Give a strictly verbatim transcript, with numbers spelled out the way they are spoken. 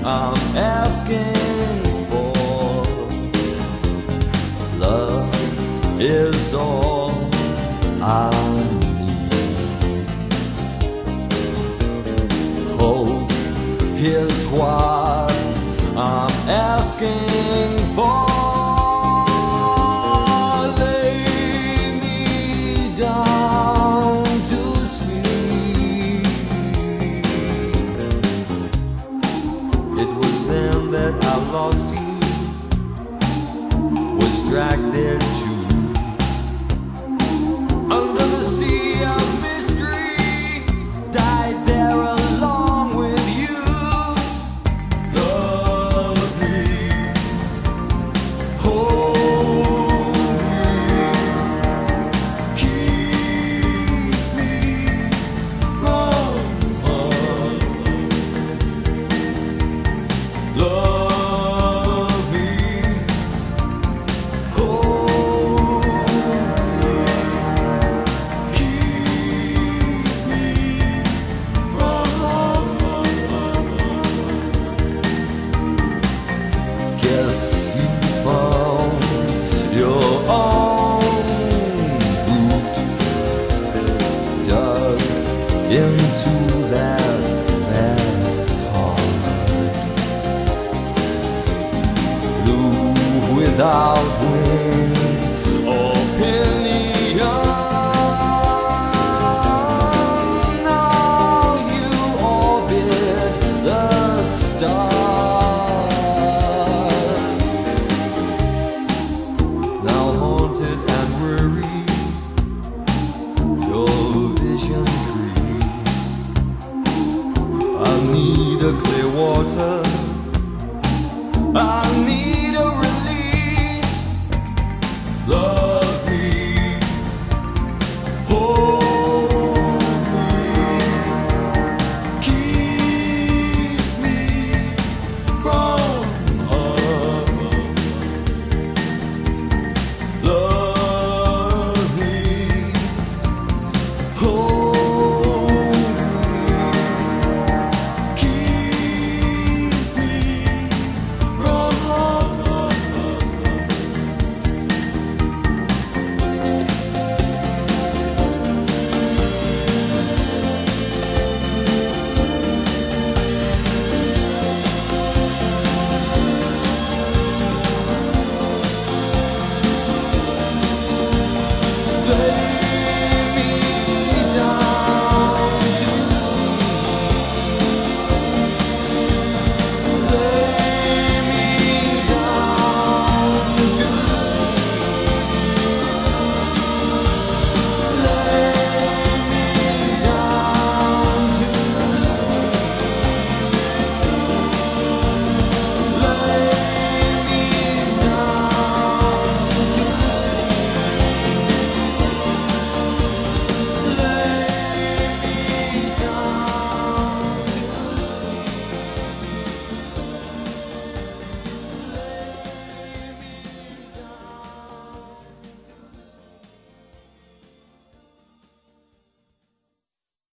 I'm asking for. Love is all I need. Hope is what I'm asking for. Lay me down to sleep. It was then that I lost you, was dragged there too. Under the sea of mystery, died there along with you. Love me, hold me, keep me from harm. Love me, hold me, keep me from harm. Guess you found your own root, dug into that vast heart, flew without wing or pinion. Now you orbit the stars, now haunted and weary, your vision free. I need a clear water, I need